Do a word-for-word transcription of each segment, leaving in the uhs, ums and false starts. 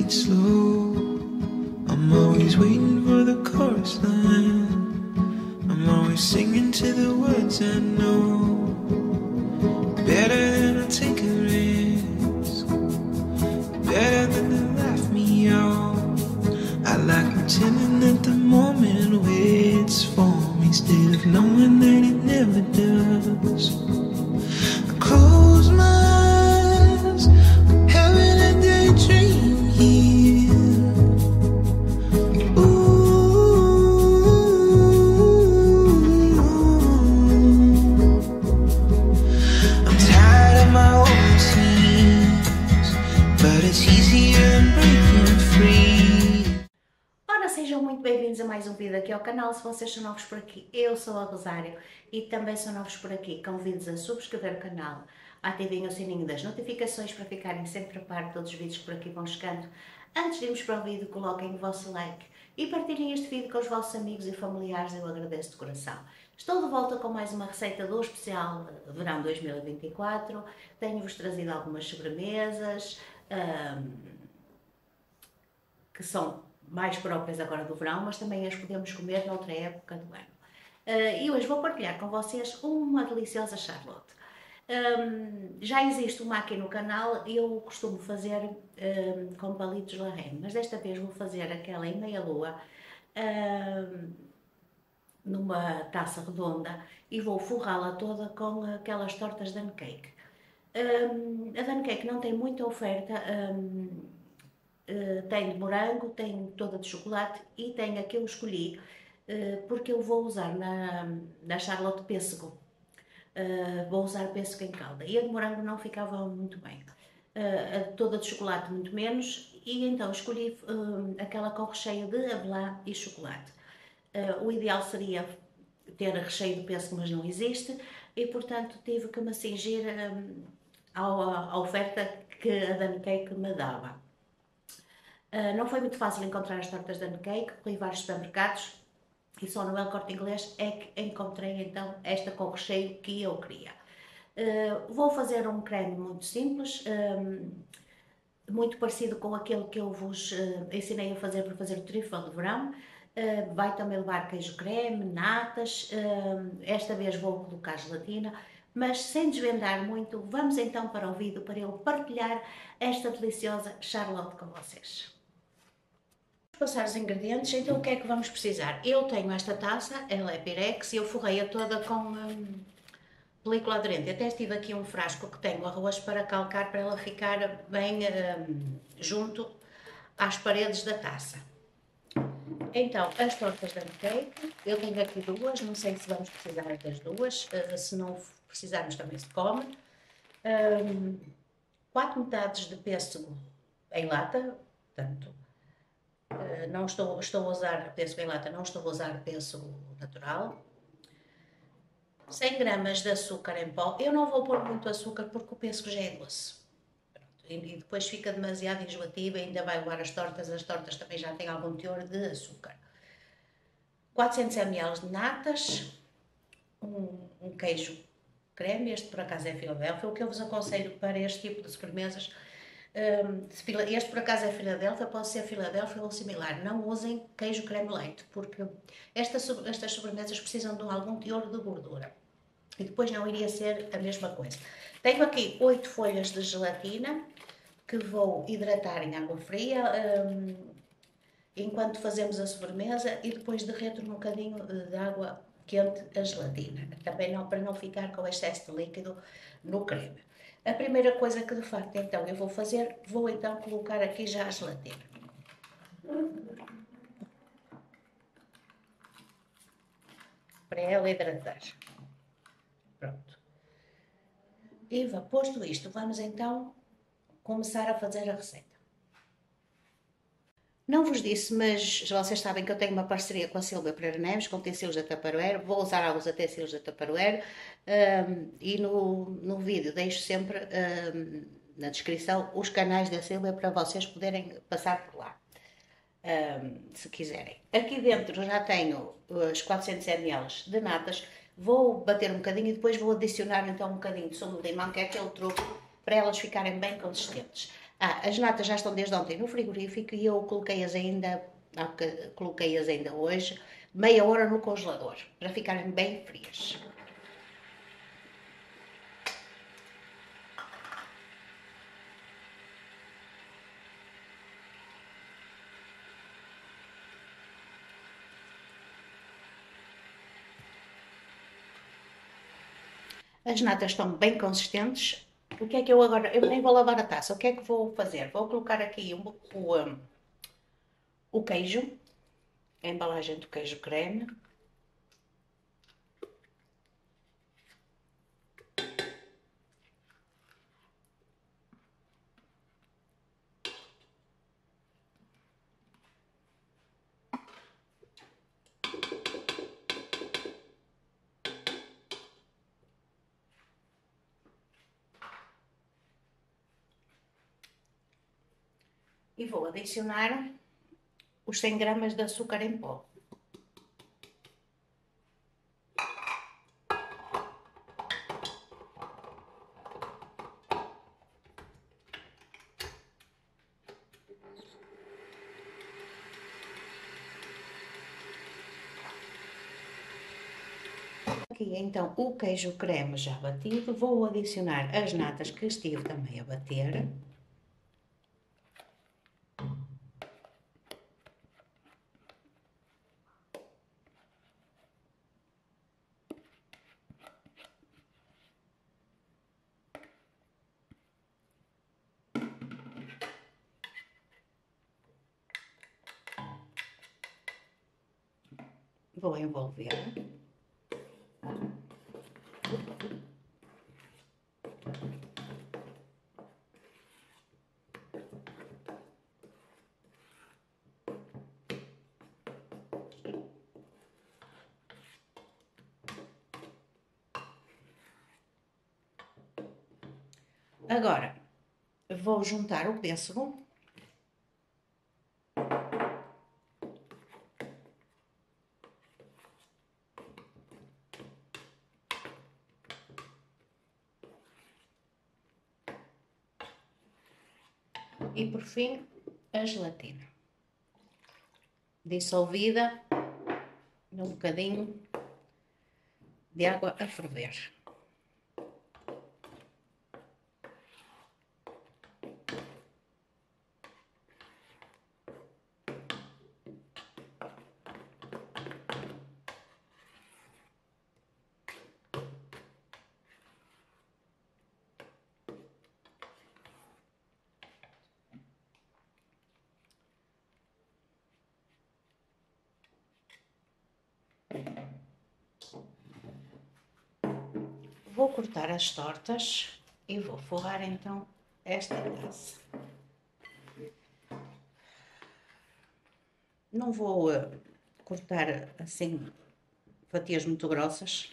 it slow. I'm always waiting for the chorus line. I'm always singing to the words I know. Better than I take a risk, better than to laugh me out. I like pretending that the moment waits for me instead of knowing that it never does. I close my eyes, having a daydream here. Sejam muito bem-vindos a mais um vídeo aqui ao canal. Se vocês são novos por aqui, eu sou a Rosário e também são novos por aqui, convido-vos a subscrever o canal, ativem o sininho das notificações para ficarem sempre a par de todos os vídeos que por aqui vão chegando. Antes de irmos para o vídeo, coloquem o vosso like e partilhem este vídeo com os vossos amigos e familiares, eu agradeço de coração. Estou de volta com mais uma receita do especial Verão dois mil e vinte e quatro, tenho-vos trazido algumas sobremesas hum, que são mais próprias agora do verão, mas também as podemos comer noutra época do ano. Uh, e hoje vou partilhar com vocês uma deliciosa Charlotte. Um, já existe uma aqui no canal e eu costumo fazer um, com palitos La Reine, mas desta vez vou fazer aquela em meia lua, um, numa taça redonda, e vou forrá-la toda com aquelas tortas de cake. Um, a Dan Cake não tem muita oferta. Um, Uh, tem de morango, tem toda de chocolate e tem a que eu escolhi uh, porque eu vou usar na, na Charlotte pêssego. Uh, vou usar pêssego em calda e a de morango não ficava muito bem. Uh, a toda de chocolate muito menos, e então escolhi uh, aquela com recheio de avelã e chocolate. Uh, o ideal seria ter recheio de pêssego, mas não existe, e portanto tive que me cingir um, à, à oferta que a Dan Cake me dava. Uh, não foi muito fácil encontrar as tortas de Dan Cake, corri vários supermercados e só no El Corte Inglês é que encontrei então esta com o recheio que eu queria. Uh, vou fazer um creme muito simples, um, muito parecido com aquele que eu vos uh, ensinei a fazer para fazer o trifle de verão. Uh, vai também levar queijo creme, natas, uh, esta vez vou colocar gelatina, mas sem desvendar muito, vamos então para o vídeo para eu partilhar esta deliciosa Charlotte com vocês. Passar os ingredientes, então o que é que vamos precisar? Eu tenho esta taça, ela é Pyrex, e eu forrei-a toda com hum, película aderente. Até tive aqui um frasco que tenho arroz para calcar, para ela ficar bem hum, junto às paredes da taça. Então, as tortas de cake, eu tenho aqui duas, não sei se vamos precisar das duas, uh, se não precisarmos também se come. Um, quatro metades de pêssego em lata, portanto, Uh, não estou, estou a usar pêssego em lata, não estou a usar pêssego natural. cem gramas de açúcar em pó. Eu não vou pôr muito açúcar porque o pêssego já é doce. Pronto. E, e depois fica demasiado enjoativo e ainda vai levar as tortas. As tortas também já têm algum teor de açúcar. quatrocentos mililitros de natas. Um, um queijo creme. Este por acaso é Filadélfia. O que eu vos aconselho para este tipo de sobremesas, este por acaso é Filadélfia, pode ser Filadélfia ou similar. Não usem queijo creme leite, porque estas, estas sobremesas precisam de algum teor de gordura e depois não iria ser a mesma coisa. Tenho aqui oito folhas de gelatina que vou hidratar em água fria um, enquanto fazemos a sobremesa, e depois derreto um bocadinho de água quente a gelatina, também não, para não ficar com excesso de líquido no creme. A primeira coisa que de facto então eu vou fazer, vou então colocar aqui já a gelatina. Para ela hidratar. Pronto. E posto isto, vamos então começar a fazer a receita. Não vos disse, mas vocês sabem que eu tenho uma parceria com a Silvia Pereira Neves, com utensílios da Tupperware. Vou usar alguns utensílios da Tupperware um, e no, no vídeo deixo sempre um, na descrição os canais da Silvia para vocês poderem passar por lá, um, se quiserem. Aqui dentro já tenho os quatrocentos mililitros de natas. Vou bater um bocadinho e depois vou adicionar então um bocadinho de sumo de limão, que é aquele truque para elas ficarem bem consistentes. Ah, as natas já estão desde ontem no frigorífico e eu coloquei-as ainda, coloquei-as ainda hoje, meia hora no congelador, para ficarem bem frias. As natas estão bem consistentes. O que é que eu agora... Eu nem vou lavar a taça. O que é que vou fazer? Vou colocar aqui um, o, um, o queijo. A embalagem do queijo creme. E vou adicionar os cem gramas de açúcar em pó. Aqui então o queijo creme já batido, vou adicionar as natas que estive também a bater. Vou envolver. Agora, vou juntar o pêssego. E por fim, a gelatina. Dissolvida num bocadinho de água a ferver. Vou cortar as tortas e vou forrar então esta taça. Não vou uh, cortar assim fatias muito grossas.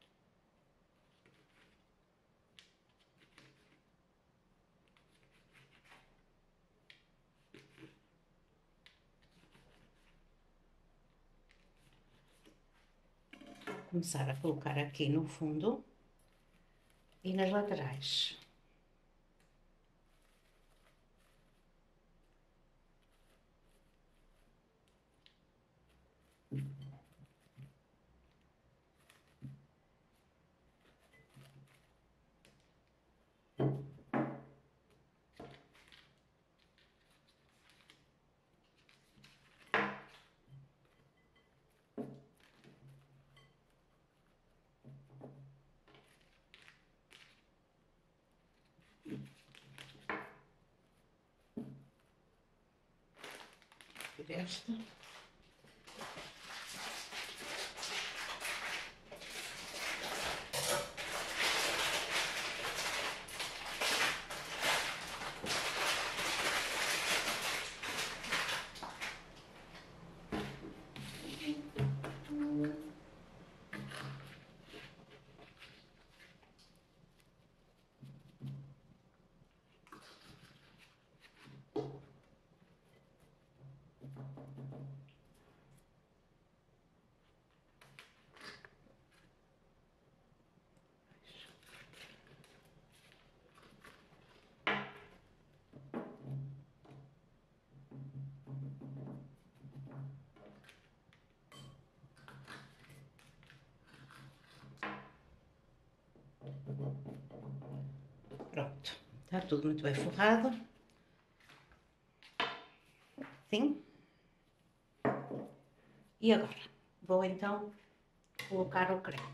Vou começar a colocar aqui no fundo e nas laterais. Esta. Pronto, está tudo muito bem forrado. Assim. E agora, vou então colocar o creme.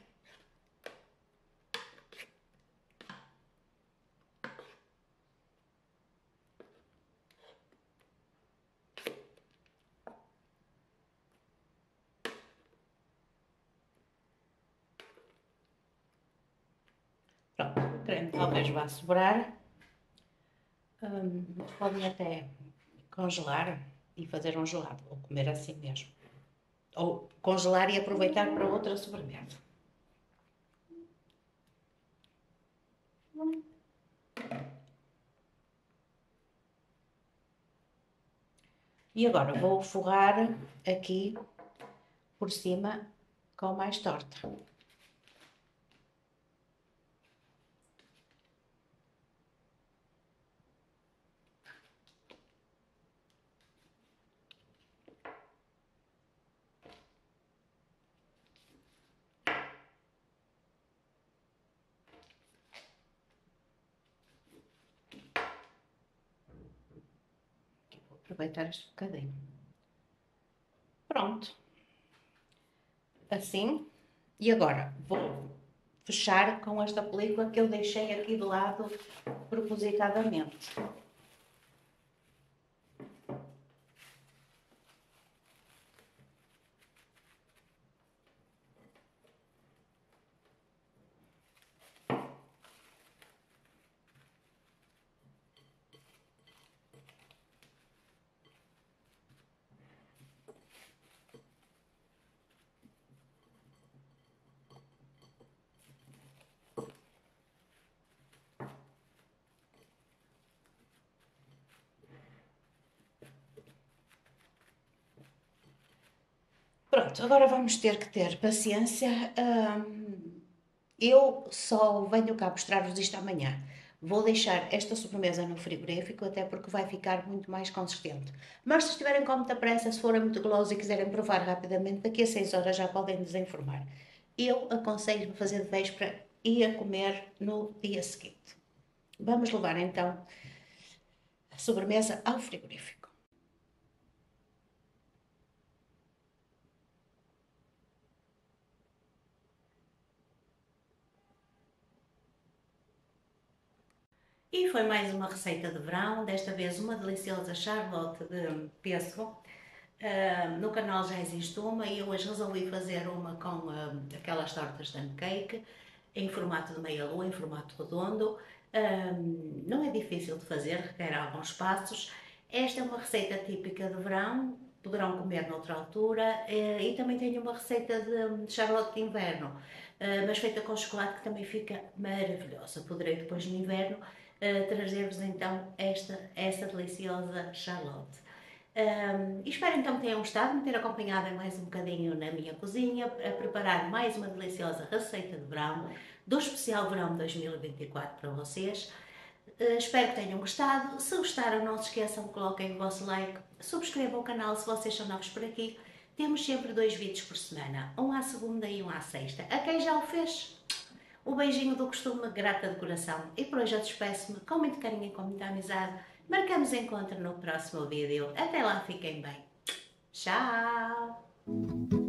Pronto, o creme talvez vá sobrar. Hum, podem até congelar e fazer um gelado, ou comer assim mesmo. Ou congelar e aproveitar para outra sobremesa. E agora vou forrar aqui por cima com mais torta. Vou aproveitar este bocadinho. Pronto. Assim. E agora vou fechar com esta película que eu deixei aqui de lado propositadamente. Pronto, agora vamos ter que ter paciência. Hum, eu só venho cá mostrar-vos isto amanhã. Vou deixar esta sobremesa no frigorífico, até porque vai ficar muito mais consistente. Mas se estiverem com muita pressa, se forem muito golosos e quiserem provar rapidamente, daqui a seis horas já podem desenformar. Eu aconselho a fazer de véspera e a comer no dia seguinte. Vamos levar então a sobremesa ao frigorífico. E foi mais uma receita de verão, desta vez uma deliciosa charlotte de pêssego. Uh, no canal já existe uma e eu hoje resolvi fazer uma com uh, aquelas tortas de cake em formato de meia lua, em formato redondo. Uh, não é difícil de fazer, requer alguns passos. Esta é uma receita típica de verão, poderão comer noutra altura. Uh, e também tenho uma receita de, de charlotte de inverno, uh, mas feita com chocolate, que também fica maravilhosa. Poderei depois no inverno Uh, trazer-vos então esta, esta deliciosa charlotte. Um, e espero então que tenham gostado, me ter acompanhado em mais um bocadinho na minha cozinha, a preparar mais uma deliciosa receita de verão, do especial verão dois mil e vinte e quatro para vocês. Uh, espero que tenham gostado. Se gostaram, não se esqueçam, coloquem o vosso like, subscrevam o canal se vocês são novos por aqui. Temos sempre dois vídeos por semana, um à segunda e um à sexta. A quem já o fez, o beijinho do costume, grata de coração. E por hoje eu despeço-me com muito carinho e com muita amizade. Marcamos encontro no próximo vídeo. Até lá, fiquem bem. Tchau!